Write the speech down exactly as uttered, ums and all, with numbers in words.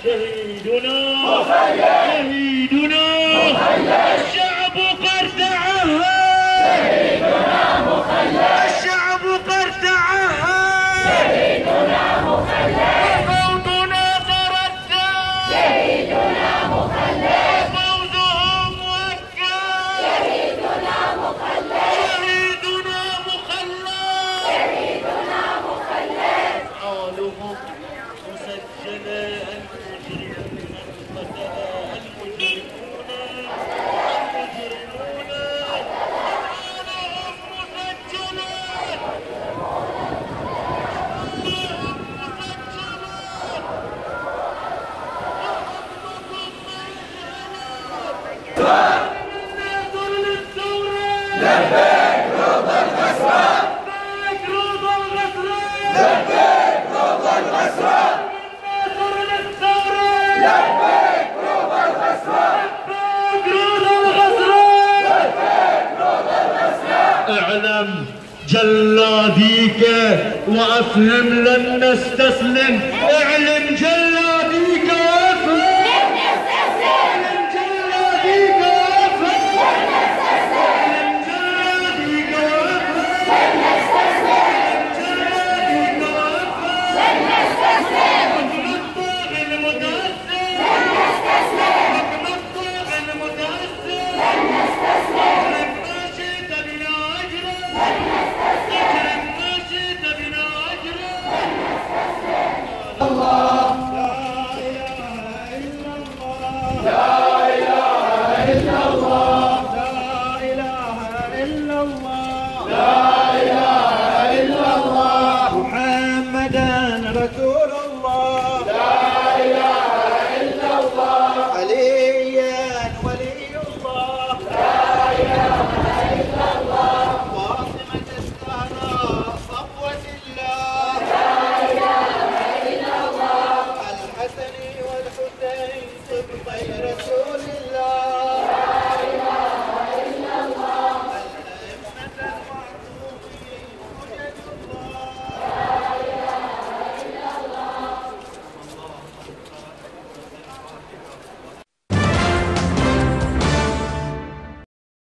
شهيدنا شهيدنا الشعب قد تعهد شهيدنا مخلد الشعب قد تعهد شهيدنا مخلد وصوتنا تردد شهيدنا مخلد وفوزهم مؤكد شهيدنا مخلد شهيدنا مخلد شهيدنا مخلد أفعالهم مسجلة المجرمون قتل المجرمون المجرمون أفعالهم مسجلة أفعالهم مسجلة الناصر للثورة لبيك رضا الغسران لبيك رضا الغسران لبيك رضا الغسران الناصر للثورة لبيك رضا الغسران لبيك رضا الغسران لبيك رضا الغسران اعلم جلاديك وافهم لن نستسلم اعلم